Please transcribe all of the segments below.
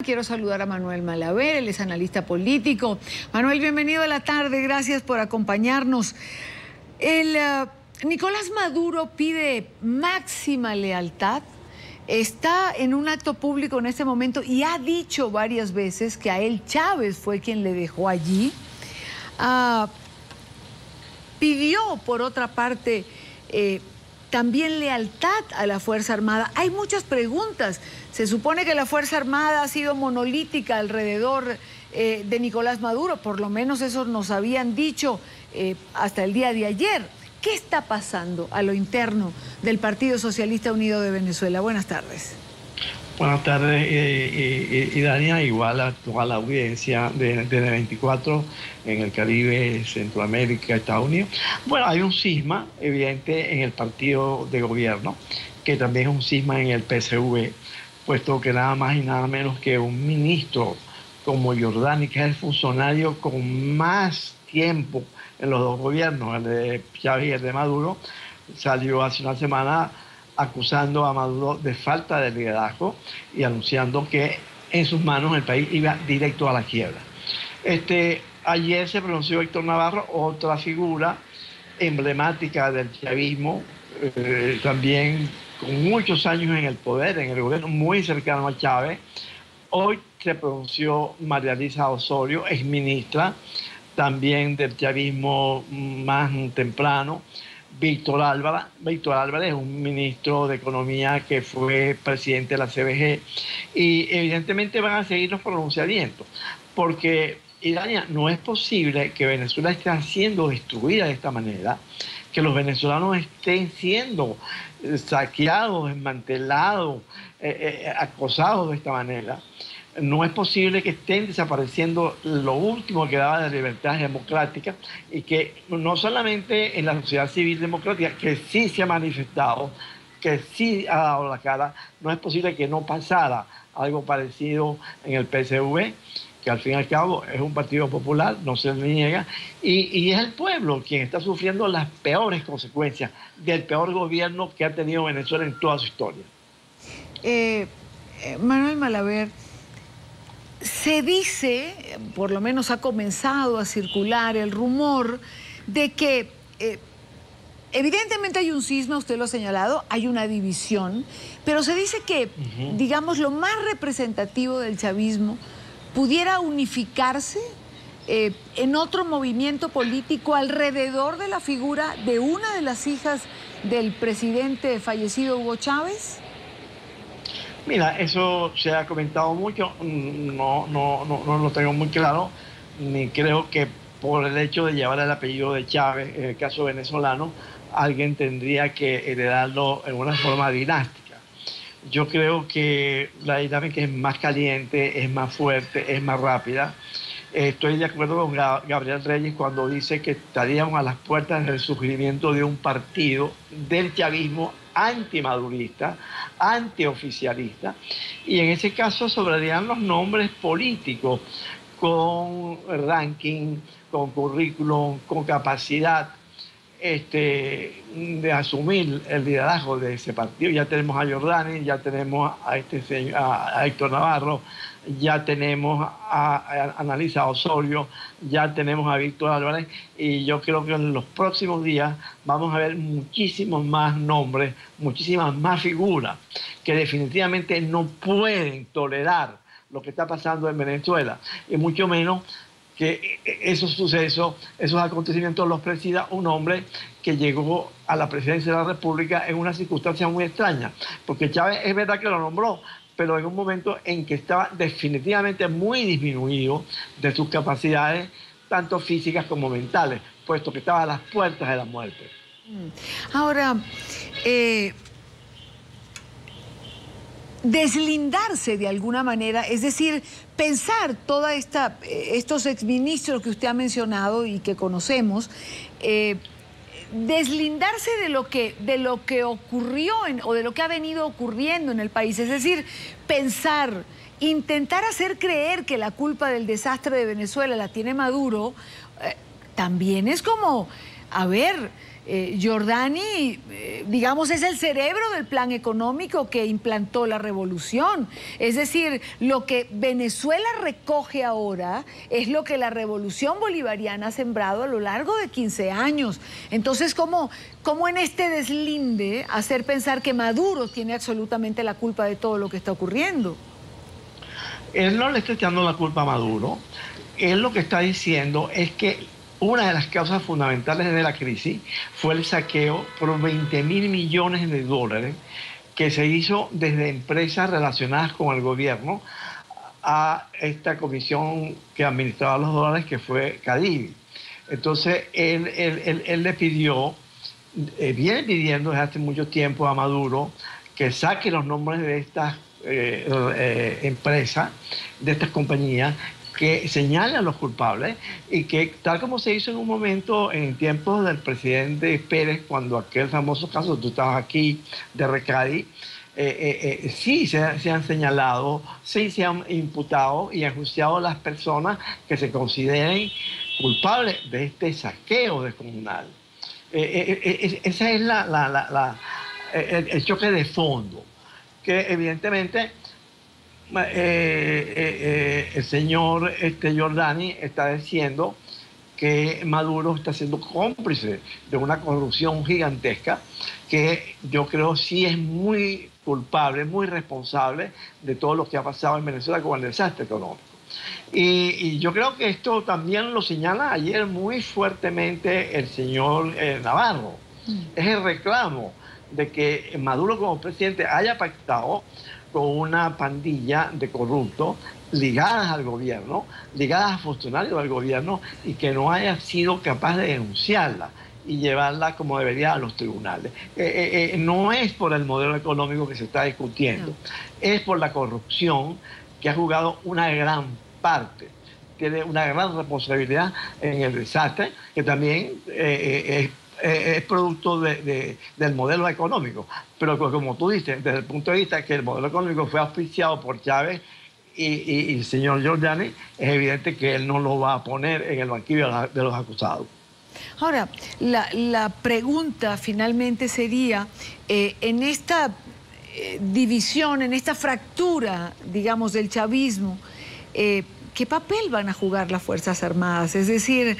Quiero saludar a Manuel Malaver, él es analista político. Manuel, bienvenido a la tarde, gracias por acompañarnos. Nicolás Maduro pide máxima lealtad, está en un acto público en este momento y ha dicho varias veces que a él Chávez fue quien le dejó allí. Pidió, por otra parte, también lealtad a la Fuerza Armada. Hay muchas preguntas. Se supone que la Fuerza Armada ha sido monolítica alrededor de Nicolás Maduro, por lo menos eso nos habían dicho hasta el día de ayer. ¿Qué está pasando a lo interno del Partido Socialista Unido de Venezuela? Buenas tardes. Buenas tardes, Dania, igual a toda la audiencia de 24 en el Caribe, Centroamérica, Estados Unidos. Bueno, hay un cisma evidente en el partido de gobierno, que también es un cisma en el PSV, puesto que nada más y nada menos que un ministro como Giordani, que es el funcionario con más tiempo en los dos gobiernos, el de Chávez y el de Maduro, salió hace una semana acusando a Maduro de falta de liderazgo y anunciando que en sus manos el país iba directo a la quiebra. Ayer se pronunció Héctor Navarro, otra figura emblemática del chavismo, también con muchos años en el poder, en el gobierno, muy cercano a Chávez. Hoy se pronunció María Elisa Osorio, exministra, también del chavismo más temprano. Víctor Álvarez es un ministro de Economía que fue presidente de la CBG, y evidentemente van a seguir los pronunciamientos, porque, Irania, no es posible que Venezuela esté siendo destruida de esta manera, que los venezolanos estén siendo saqueados, desmantelados, acosados de esta manera. No es posible que estén desapareciendo lo último que daba de libertades democráticas, y que no solamente en la sociedad civil democrática, que sí se ha manifestado, que sí ha dado la cara, no es posible que no pasara algo parecido en el PSV, que al fin y al cabo es un partido popular, no se le niega, y es el pueblo quien está sufriendo las peores consecuencias del peor gobierno que ha tenido Venezuela en toda su historia. Manuel Malaver, se dice, por lo menos ha comenzado a circular el rumor de que evidentemente hay un cisma, usted lo ha señalado, hay una división, pero se dice que, digamos, lo más representativo del chavismo pudiera unificarse en otro movimiento político alrededor de la figura de una de las hijas del presidente fallecido Hugo Chávez. Mira, eso se ha comentado mucho, no lo tengo muy claro, ni creo que por el hecho de llevar el apellido de Chávez, en el caso venezolano, alguien tendría que heredarlo en una forma dinástica. Yo creo que la dinámica es más caliente, es más fuerte, es más rápida. Estoy de acuerdo con Gabriel Reyes cuando dice que estaríamos a las puertas del surgimiento de un partido del chavismo antimadurista, antioficialista, y en ese caso sobrarían los nombres políticos con ranking, con currículum, con capacidad de asumir el liderazgo de ese partido. Ya tenemos a Giordani, ya tenemos a Héctor Navarro, ya tenemos a Ana Elisa Osorio, ya tenemos a Víctor Álvarez, y yo creo que en los próximos días vamos a ver muchísimos más nombres, muchísimas más figuras que definitivamente no pueden tolerar lo que está pasando en Venezuela, y mucho menos que esos sucesos, esos acontecimientos los presida un hombre que llegó a la presidencia de la República en una circunstancia muy extraña, porque Chávez es verdad que lo nombró, pero en un momento en que estaba definitivamente muy disminuido de sus capacidades, tanto físicas como mentales, puesto que estaba a las puertas de la muerte. Ahora, deslindarse de alguna manera, es decir, pensar toda estos exministros que usted ha mencionado y que conocemos, deslindarse de lo que ocurrió o de lo que ha venido ocurriendo en el país, es decir, pensar, intentar hacer creer que la culpa del desastre de Venezuela la tiene Maduro, también es como, a ver, Giordani, digamos, es el cerebro del plan económico que implantó la revolución. Es decir, lo que Venezuela recoge ahora es lo que la revolución bolivariana ha sembrado a lo largo de 15 años. Entonces, ¿cómo en este deslinde hacer pensar que Maduro tiene absolutamente la culpa de todo lo que está ocurriendo? Él no le está echando la culpa a Maduro. Él lo que está diciendo es que una de las causas fundamentales de la crisis fue el saqueo por 20.000 millones de dólares que se hizo desde empresas relacionadas con el gobierno a esta comisión que administraba los dólares, que fue Cadivi. Entonces, él le pidió, viene pidiendo desde hace mucho tiempo a Maduro que saque los nombres de estas empresas, de estas compañías, que señalen a los culpables y que, tal como se hizo en un momento en tiempos del presidente Pérez, cuando aquel famoso caso, tú estabas aquí, de Recadi, sí se han señalado, sí se han imputado y enjuiciado a las personas que se consideren culpables de este saqueo descomunal. Ese es el choque de fondo, que evidentemente el señor Giordani está diciendo que Maduro está siendo cómplice de una corrupción gigantesca, que yo creo sí es muy culpable, muy responsable de todo lo que ha pasado en Venezuela con el desastre económico. Y yo creo que esto también lo señala ayer muy fuertemente el señor Navarro. Es el reclamo de que Maduro como presidente haya pactado con una pandilla de corruptos ligadas al gobierno, ligadas a funcionarios del gobierno, y que no haya sido capaz de denunciarla y llevarla como debería a los tribunales. No es por el modelo económico que se está discutiendo, es por la corrupción que ha jugado una gran parte, tiene una gran responsabilidad en el desastre, que también es producto del modelo económico. Pero como tú dices, desde el punto de vista que el modelo económico fue auspiciado por Chávez y el señor Giordani, es evidente que él no lo va a poner en el banquillo de los acusados. Ahora, la pregunta finalmente sería, en esta división, en esta fractura, digamos, del chavismo, ¿qué papel van a jugar las Fuerzas Armadas? Es decir,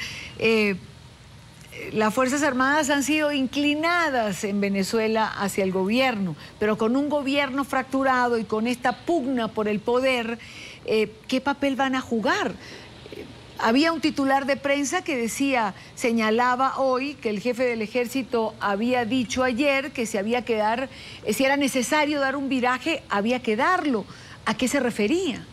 las Fuerzas Armadas han sido inclinadas en Venezuela hacia el gobierno, pero con un gobierno fracturado y con esta pugna por el poder, ¿qué papel van a jugar? Había un titular de prensa que señalaba hoy que el jefe del ejército había dicho ayer que si era necesario dar un viraje, había que darlo. ¿A qué se refería?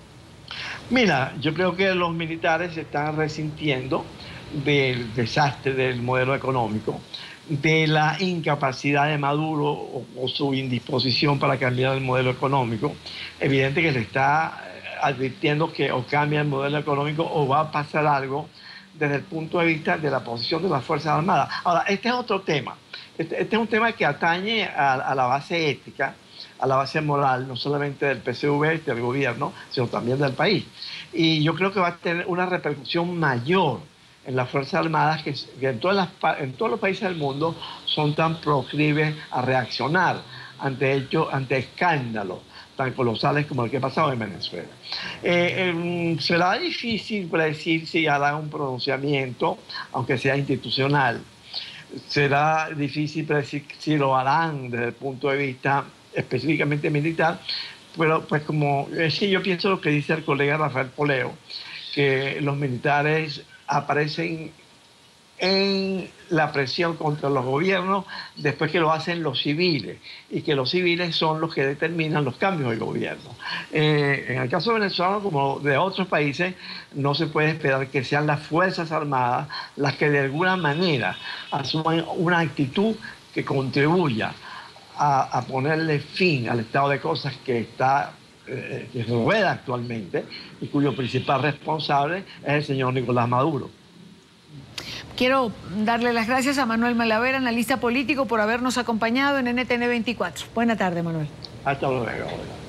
Mira, yo creo que los militares se están resintiendo del desastre del modelo económico, de la incapacidad de Maduro o su indisposición para cambiar el modelo económico. Evidente que se está advirtiendo que o cambia el modelo económico o va a pasar algo desde el punto de vista de la posición de las Fuerzas Armadas. Ahora, este es otro tema. Este es un tema que atañe a la base ética, a la base moral, no solamente del PSV, del gobierno, sino también del país. Y yo creo que va a tener una repercusión mayor en las Fuerzas Armadas, que en todos los países del mundo son tan proclives a reaccionar ante escándalos tan colosales como el que ha pasado en Venezuela. Será difícil predecir si hará un pronunciamiento, aunque sea institucional. Será difícil predecir si lo harán desde el punto de vista específicamente militar, pero pues yo pienso lo que dice el colega Rafael Poleo, que los militares aparecen en la presión contra los gobiernos después que lo hacen los civiles, y que los civiles son los que determinan los cambios del gobierno. En el caso venezolano, como de otros países, no se puede esperar que sean las Fuerzas Armadas las que de alguna manera asuman una actitud que contribuya a ponerle fin al estado de cosas que rueda actualmente y cuyo principal responsable es el señor Nicolás Maduro. Quiero darle las gracias a Manuel Malaver, analista político, por habernos acompañado en NTN 24. Buena tarde, Manuel. Hasta luego.